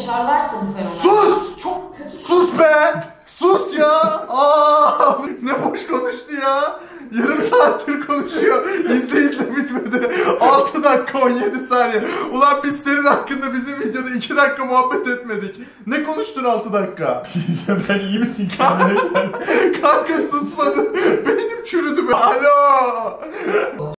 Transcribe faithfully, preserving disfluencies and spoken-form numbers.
Yaşarlar seni fenomen. Sus! Çok kötü. Sus be! Sus ya! Aa, ne boş konuştu ya! Yarım saattir konuşuyor. İzle izle bitmedi. altı dakika on yedi saniye. Ulan biz senin hakkında bizim videoda iki dakika muhabbet etmedik. Ne konuştun altı dakika? Diyeceğim, sen iyi misin kendine? Kanka susmadı. Beynim çürüdü be. Alo!